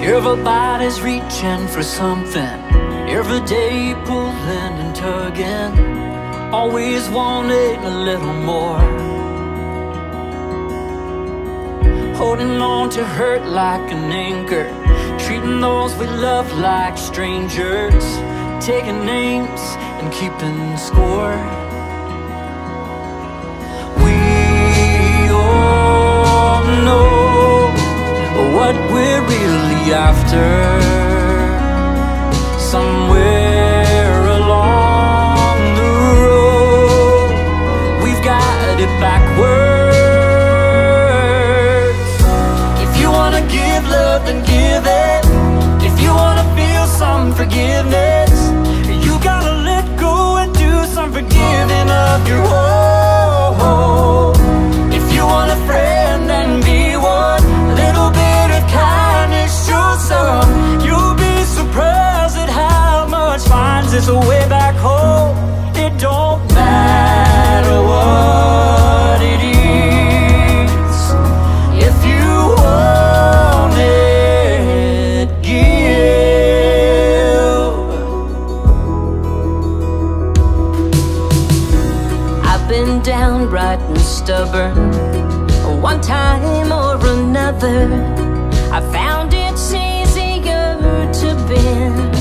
Everybody's reaching for something, every day pulling and tugging, always wanting a little more, holding on to hurt like an anchor, treating those we love like strangers, taking names and keeping score. We all know what we're really after. Somewhere along the road, we've got it backwards. If you wanna give love, then give it. If you wanna feel some forgiveness, you gotta let go and do some forgiving of your own. If you want a friend, then be one. A little bit of kindness, show some. You'll be surprised at how much finds its way back home. It don't matter what it is. If you want it, give. I've been downright and stubborn, one time or another. I found it's easier to bend,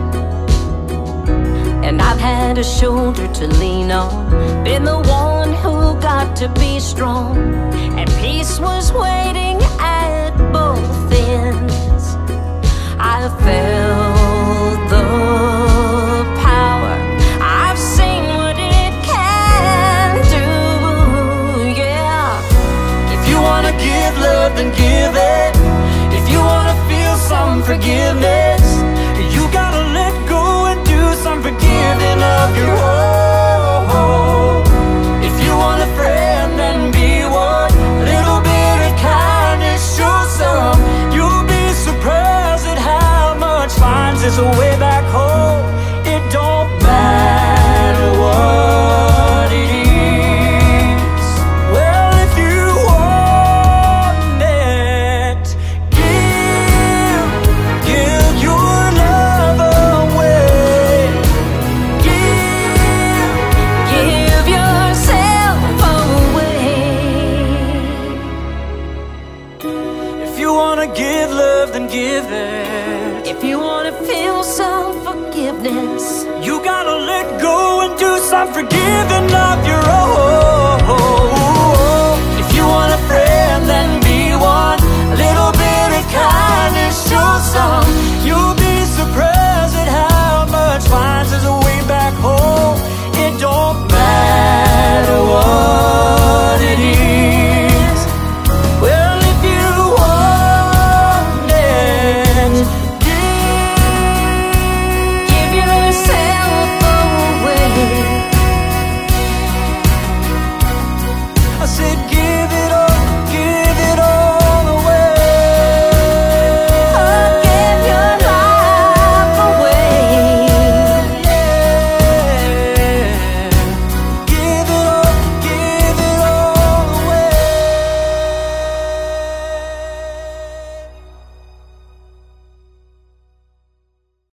and I've had a shoulder to lean on, been the one who got to be strong, and peace was waiting at both ends. I felt the power, I've seen what it can do, yeah. If you wanna give love, then give it. If you wanna feel some forgiveness, you gotta let go and do some forgiving of your own. If you want a friend, then be one. A little bit of kindness, show some. You'll be surprised at how much finds its way back home. It don't matter what it is. Well, if you want it, give your love away. Give yourself away. If you wanna give love, then give it. If you wanna feel some forgiveness, you gotta let go and do some forgiving of your own.